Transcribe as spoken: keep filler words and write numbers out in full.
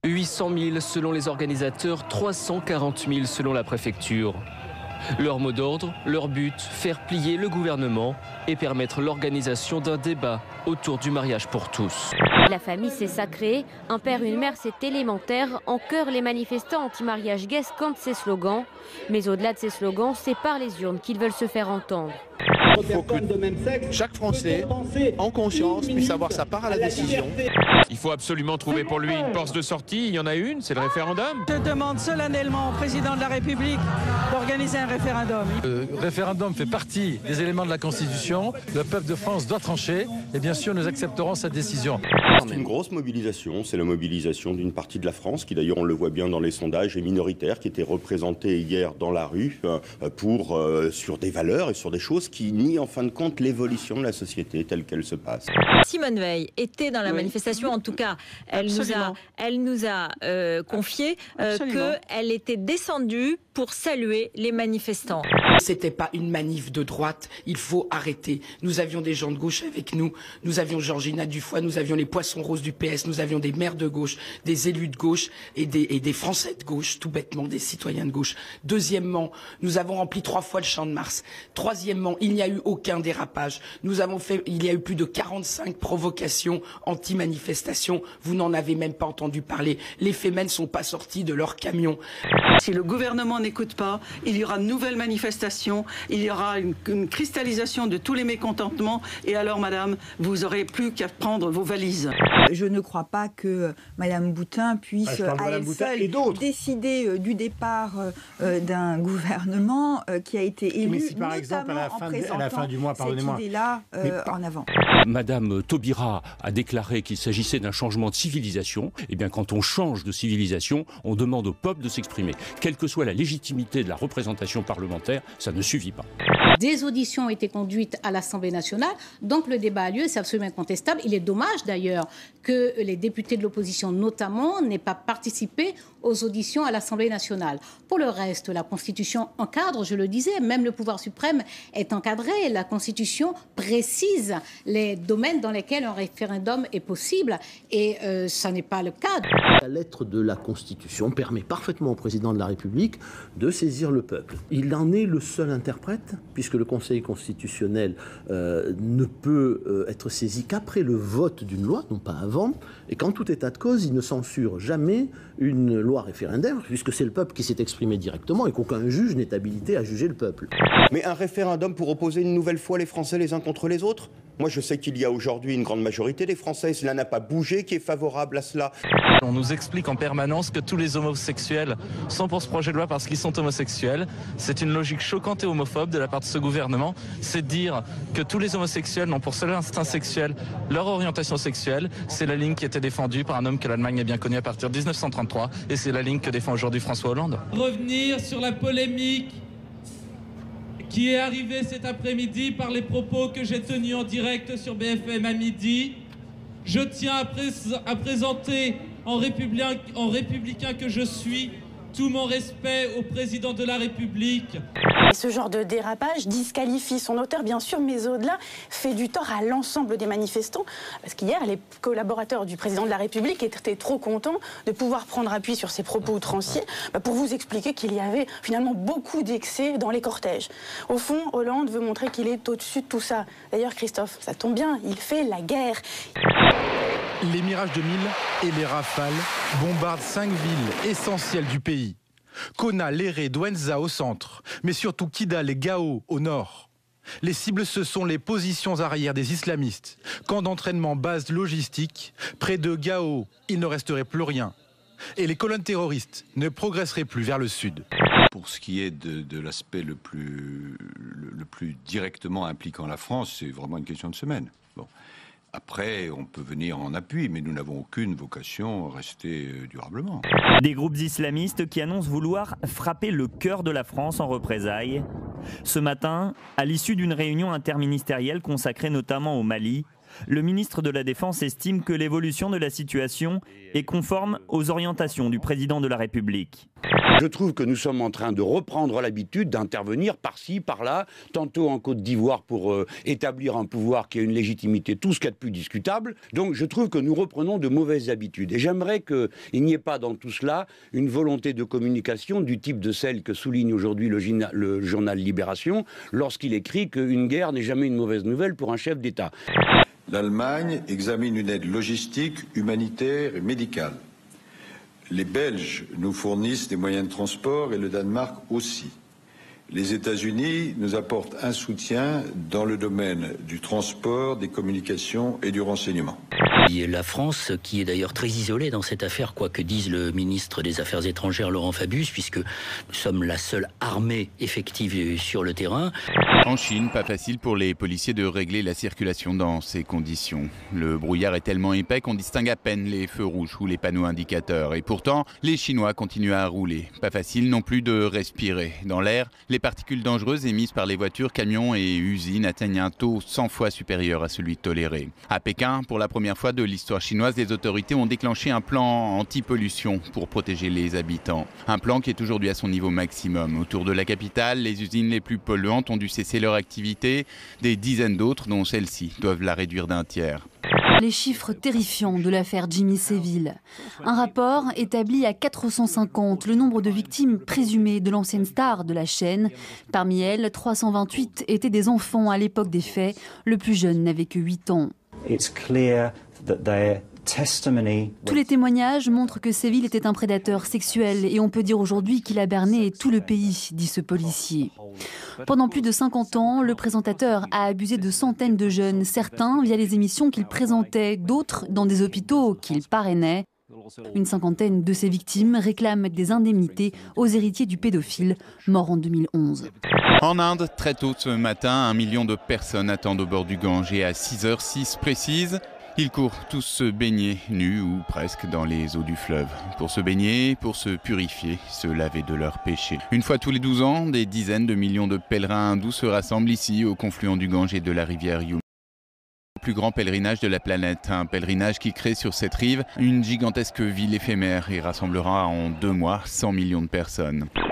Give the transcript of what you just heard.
huit cent mille selon les organisateurs, trois cent quarante mille selon la préfecture. Leur mot d'ordre, leur but, faire plier le gouvernement et permettre l'organisation d'un débat autour du mariage pour tous. La famille c'est sacré, un père, une mère c'est élémentaire. En chœur, les manifestants anti-mariage gays scandent ces slogans. Mais au-delà de ces slogans, c'est par les urnes qu'ils veulent se faire entendre. Il faut que chaque Français, en conscience, puisse avoir sa part à la décision. Il faut absolument trouver pour lui une porte de sortie. Il y en a une, c'est le référendum. Je demande solennellement au président de la République d'organiser un référendum. Le référendum fait partie des éléments de la Constitution. Le peuple de France doit trancher et bien sûr nous accepterons sa décision. C'est une grosse mobilisation, c'est la mobilisation d'une partie de la France qui d'ailleurs on le voit bien dans les sondages est minoritaire, qui était représentée hier dans la rue pour, euh, sur des valeurs et sur des choses qui nient en fin de compte l'évolution de la société telle qu'elle se passe. Simone Veil était dans la oui. manifestation, en tout cas elle Absolument. nous a, elle nous a euh, confié euh, qu'elle était descendue pour saluer les manifestants. C'était pas une manif de droite, il faut arrêter. Nous avions des gens de gauche avec nous, nous avions Georgina Dufoy, nous avions les Poissons Roses du P S, nous avions des maires de gauche, des élus de gauche et des, et des Français de gauche, tout bêtement, des citoyens de gauche. Deuxièmement, nous avons rempli trois fois le Champ de Mars. Troisièmement, il n'y a eu aucun dérapage. Nous avons fait, il y a eu plus de quarante-cinq provocations anti-manifestations. Vous n'en avez même pas entendu parler. Les Femen ne sont pas sortis de leur camion. Si le gouvernement n'écoute pas, il y aura de nouvelles manifestations, il y aura une, une cristallisation de tous les mécontentements et alors, madame, vous aurez plus qu'à prendre vos valises. Je ne crois pas que madame Boutin puisse ah, à elle seule décider euh, du départ euh, d'un gouvernement euh, qui a été élu, mais si par exemple à la, fin de, à la fin du mois, pardonnez-moi, cette idée-là euh, en avant. Madame Taubira a déclaré qu'il s'agissait d'un changement de civilisation. Eh bien, quand on change de civilisation, on demande au peuple de s'exprimer. Quelle que soit la légitimité de la représentation parlementaire, ça ne suffit pas. Des auditions ont été conduites à l'Assemblée nationale, donc le débat a lieu, c'est absolument incontestable. Il est dommage d'ailleurs que les députés de l'opposition notamment n'aient pas participé aux auditions à l'Assemblée nationale. Pour le reste, la Constitution encadre, je le disais, même le pouvoir suprême est encadré. La Constitution précise les domaines dans lesquels un référendum est possible et euh, ça n'est pas le cas. La lettre de la Constitution permet parfaitement au président de la République de saisir le peuple. Il en est le seul interprète, puisque le Conseil constitutionnel euh, ne peut euh, être saisi qu'après le vote d'une loi, non pas avant, et qu'en tout état de cause, il ne censure jamais une loi référendaire, puisque c'est le peuple qui s'est exprimé directement et qu'aucun juge n'est habilité à juger le peuple. Mais un référendum pour opposer une nouvelle fois les Français les uns contre les autres ? Moi, je sais qu'il y a aujourd'hui une grande majorité des Français, cela n'a pas bougé, qui est favorable à cela. On nous explique en permanence que tous les homosexuels sont pour ce projet de loi parce qu'ils sont homosexuels. C'est une logique choquante et homophobe de la part de ce gouvernement. C'est de dire que tous les homosexuels n'ont pour seul instinct sexuel leur orientation sexuelle. C'est la ligne qui était défendue par un homme que l'Allemagne a bien connu à partir de dix-neuf cent trente-trois. Et c'est la ligne que défend aujourd'hui François Hollande. Revenir sur la polémique qui est arrivé cet après-midi par les propos que j'ai tenus en direct sur B F M à midi. Je tiens à, pré à présenter en républicain, en républicain que je suis tout mon respect au président de la République. Ce genre de dérapage disqualifie son auteur, bien sûr, mais au-delà, fait du tort à l'ensemble des manifestants. Parce qu'hier, les collaborateurs du président de la République étaient trop contents de pouvoir prendre appui sur ces propos outranciers bah, pour vous expliquer qu'il y avait finalement beaucoup d'excès dans les cortèges. Au fond, Hollande veut montrer qu'il est au-dessus de tout ça. D'ailleurs, Christophe, ça tombe bien, il fait la guerre. Les Mirage deux mille et les Rafales bombardent cinq villes essentielles du pays. Kona, Léré, Douentza au centre, mais surtout Kidal et Gao au nord. Les cibles, ce sont les positions arrière des islamistes. Camp d'entraînement, base logistique. Près de Gao, il ne resterait plus rien. Et les colonnes terroristes ne progresseraient plus vers le sud. Pour ce qui est de, de l'aspect le plus, le, le plus directement impliquant la France, c'est vraiment une question de semaine. Bon. Après, on peut venir en appui, mais nous n'avons aucune vocation à rester durablement. Des groupes islamistes qui annoncent vouloir frapper le cœur de la France en représailles. Ce matin, à l'issue d'une réunion interministérielle consacrée notamment au Mali, le ministre de la Défense estime que l'évolution de la situation est conforme aux orientations du président de la République. Je trouve que nous sommes en train de reprendre l'habitude d'intervenir par-ci, par-là, tantôt en Côte d'Ivoire pour euh, établir un pouvoir qui a une légitimité tout ce qu'il y a de plus discutable. Donc je trouve que nous reprenons de mauvaises habitudes. Et j'aimerais qu'il n'y ait pas dans tout cela une volonté de communication du type de celle que souligne aujourd'hui le, le journal Libération lorsqu'il écrit qu'une guerre n'est jamais une mauvaise nouvelle pour un chef d'État. L'Allemagne examine une aide logistique, humanitaire et médicale. Les Belges nous fournissent des moyens de transport et le Danemark aussi. Les États-Unis nous apportent un soutien dans le domaine du transport, des communications et du renseignement. La France, qui est d'ailleurs très isolée dans cette affaire, quoi que dise le ministre des Affaires étrangères Laurent Fabius, puisque nous sommes la seule armée effective sur le terrain. En Chine, pas facile pour les policiers de régler la circulation dans ces conditions. Le brouillard est tellement épais qu'on distingue à peine les feux rouges ou les panneaux indicateurs. Et pourtant, les Chinois continuent à rouler. Pas facile non plus de respirer. Dans l'air, les particules dangereuses émises par les voitures, camions et usines atteignent un taux cent fois supérieur à celui toléré. À Pékin, pour la première fois de l'histoire chinoise, les autorités ont déclenché un plan anti-pollution pour protéger les habitants. Un plan qui est aujourd'hui à son niveau maximum. Autour de la capitale, les usines les plus polluantes ont dû cesser leur activité. Des dizaines d'autres, dont celle-ci, doivent la réduire d'un tiers. Les chiffres terrifiants de l'affaire Jimmy Savile. Un rapport établit à quatre cent cinquante le nombre de victimes présumées de l'ancienne star de la chaîne. Parmi elles, trois cent vingt-huit étaient des enfants à l'époque des faits. Le plus jeune n'avait que huit ans. Tous les témoignages montrent que Savile était un prédateur sexuel et on peut dire aujourd'hui qu'il a berné tout le pays, dit ce policier. Pendant plus de cinquante ans, le présentateur a abusé de centaines de jeunes, certains via les émissions qu'il présentait, d'autres dans des hôpitaux qu'il parrainait. Une cinquantaine de ces victimes réclament des indemnités aux héritiers du pédophile, mort en deux mille onze. En Inde, très tôt ce matin, un million de personnes attendent au bord du Gange et à six heures six précises, ils courent tous se baigner, nus ou presque, dans les eaux du fleuve. Pour se baigner, pour se purifier, se laver de leurs péchés. Une fois tous les douze ans, des dizaines de millions de pèlerins hindous se rassemblent ici, au confluent du Gange et de la rivière Yamuna. Le plus grand pèlerinage de la planète. Un pèlerinage qui crée sur cette rive une gigantesque ville éphémère et rassemblera en deux mois cent millions de personnes.